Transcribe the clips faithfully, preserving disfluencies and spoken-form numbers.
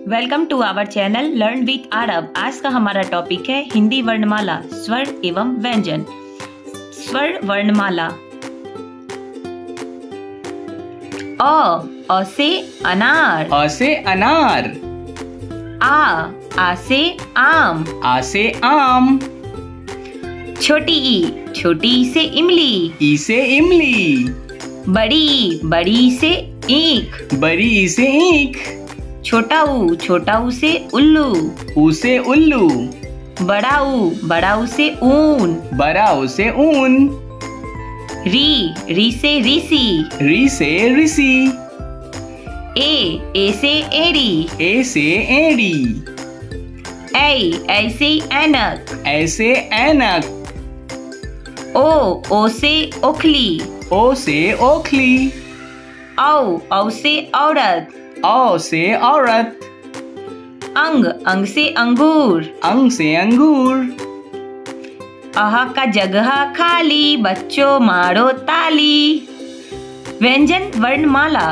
Welcome to our channel learn with आरब। आज का हमारा टॉपिक है हिंदी वर्णमाला, स्वर एवं व्यंजन। स्वर वर्णमाला। अ, अ से अनार। अ से अनार। आ, आ से आम। आ से आम। छोटी ई, छोटी ई से इमली। ई से इमली। बड़ी, बड़ी ई से ईख। बड़ी ई से ईख। छोटा ऊ, छोटा ऊ से उल्लू। ऊ से उल्लू। बड़ा ऊ, बड़ा ऊ से ऊन। बड़ा ऊ से ऊन। री, री से ऋषि। री से ऋषि। ए, ए से एड़ी। ए से एड़ी। ऐ, ऐ से ऐनक। ऐ से ऐनक। ओ, ओ से ओखली। ओ से ओखली। औ, औ से औरत। औ से औरत। अंग, अंग से अंगूर। अंग से अंगूर। अह का जगह खाली, बच्चों मारो ताली। व्यंजन वर्णमाला।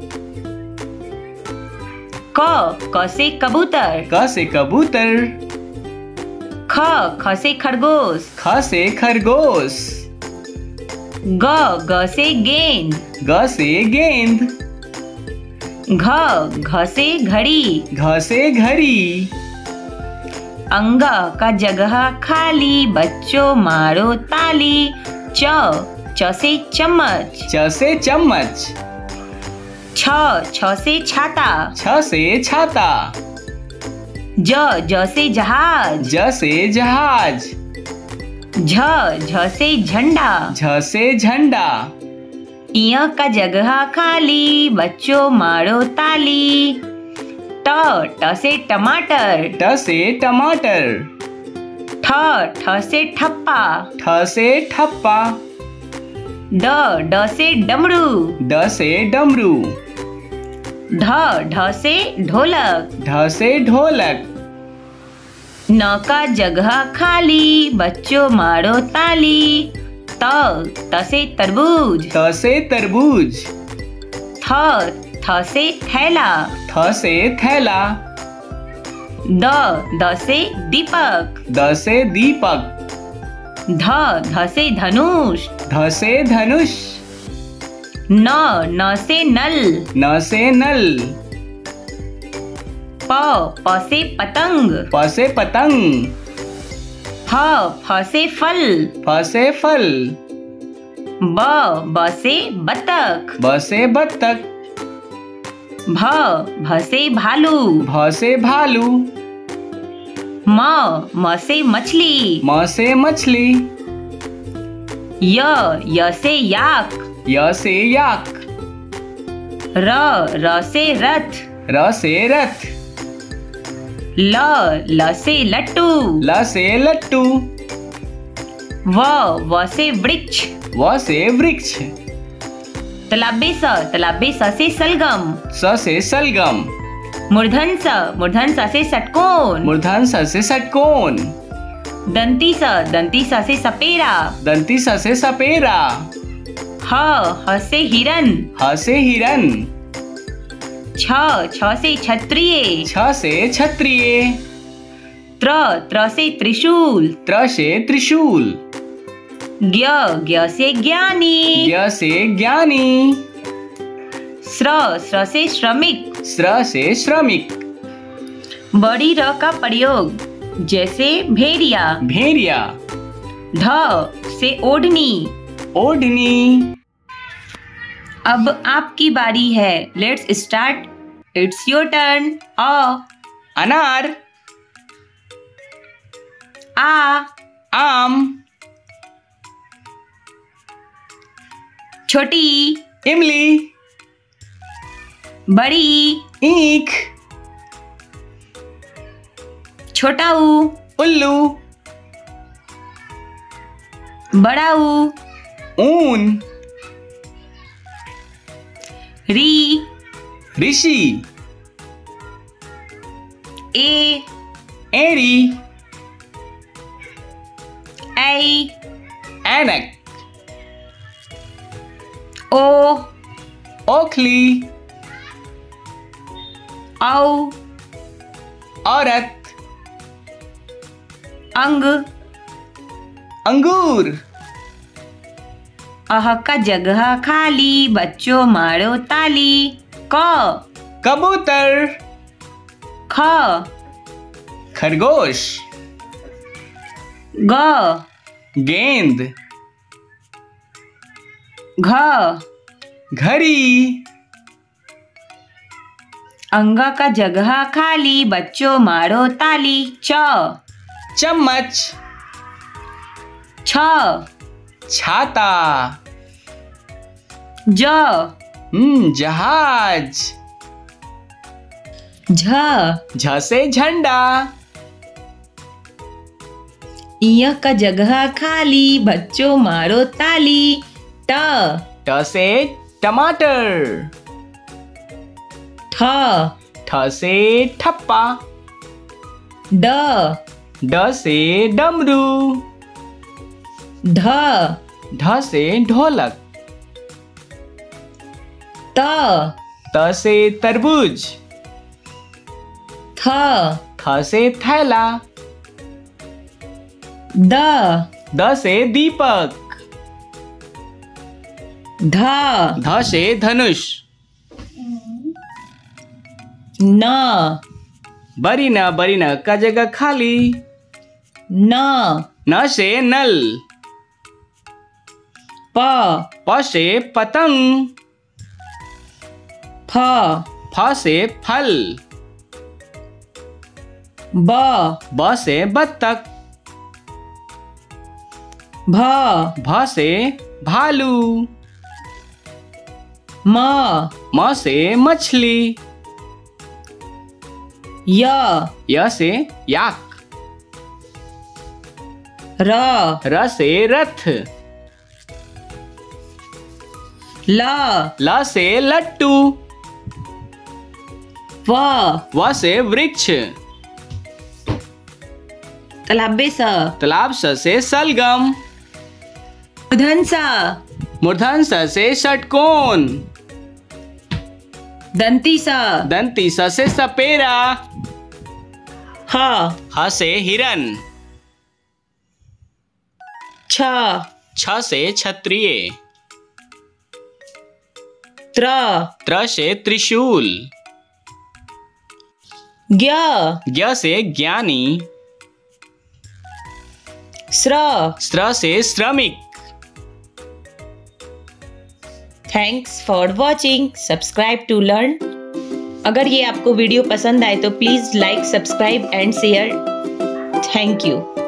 क, क से कबूतर। क से कबूतर। ख, ख से खरगोश। ख से खरगोश। ग, ग से गेंद। ग से गेंद। घ, घ से घड़ी। घ से घड़ी। अंग का जगह खाली, बच्चों मारो ताली। च, च से चम्मच। च से चम्मच। छ, छ से छाता। छ से छाता। ज, ज से जहाज। ज से जहाज। झ, झ से झंडा। झ से झंडा। य का जगह खाली, बच्चों मारो ताली। ट, ट से टमाटर। ट से टमाटर। ठ, ठ से ठप्पा। ठ से ठप्पा। ड, ड से डमरू। ड से डमरू। ढ, ढ से ढोलक। ढ से ढोलक। न का जगह खाली, बच्चों मारो ताली। त, त से तरबूज। त से तरबूज। थ, थ से थैला। थ से थैला। द, द से दीपक। द से दीपक। ध, ध से धनुष। ध से धनुष। न, न से नल। न से नल। प, प से पतंग। प से पतंग। फ, फ से फल। फ से फल। ब, ब से बतख। ब से बत्तख। भ, भ से भालू। भ से भालू। म, म से मछली। म से मछली। य, य से याक। य से याक। र, र से रथ। र से रथ। ल, ल से लट्टू। ल से लट्टू। व, व से वृक्ष। व से वृक्ष। तलाबे स, तलाबे स से सलगम। स से सलगम। मूर्धन स, मूर्धन स से षटकोण। मूर्धन स से षटकोण। दंती स, दंती स से सपेरा। दंती स से सपेरा। ह, ह से हिरन। ह से हिरन। छ, छ से क्षत्रिय। छ से क्षत्रिय। त्र, त्र से त्रिशूल। त्र से त्रिशूल। ज्ञ, ज्ञ से ज्ञानी। ज्ञ से ज्ञानी। स्र, स्र से श्रमिक। स्र से श्रमिक। बड़ी र का प्रयोग जैसे भेड़िया। भेड़िया। ढ से ओढ़नी। ओढ़नी। अब आपकी बारी है। Let's start. It's your turn. अ, अनार। आ, आम। छोटी ई, इमली। बड़ी ई, ईख। छोटा ऊ, उल्लू। बड़ा ऊ, ऊन। री, ऋषि। ए, एड़ी। ऐ, ऐनक। ओ, ओखली। औ, औरत। अंग। अंगूर। अह का जगह खाली, बच्चों मारो ताली। क। कबूतर। ख। खरगोश। ग। गेंद। घ। घड़ी। अंग का जगह खाली, बच्चों मारो ताली। च। चम्मच। छ। छाता। ज। हम्म जहाज। झ। झ से झंडा। इय का जगह खाली, बच्चों मारो ताली। ट। ट से टमाटर। ठ। ठ से ठप्पा। ड। ड से डमरू। ढ। ढ से ढोलक। त। त से तरबूज। थ। थ से थैला। द। द से दीपक। ध। ध से धनुष। न। बरी न बरी न का जगह खाली। न। न से नल। प। प से पतंग। फ। फ से फल। ब। ब से बत्तख। भ। भ से भालू। म। म से मछली। य। य से याक। र। र से रथ। ल। ल से लट्टू। व। व से वृक्ष। तलाबे स। तालाब स से सलगम। मूर्धन स। मूर्धन स से षटकोण। दंती स। दंती स से सपेरा। ह। ह से हिरन। छ। छ से क्षत्रिय। त्र। त्र से त्रिशूल। ज्ञ। ज्ञ से ज्ञानी। स्र। स्र से श्रमिक। Thanks for watching. Subscribe to learn. अगर ये आपको वीडियो पसंद आए तो please like, subscribe and share. Thank you.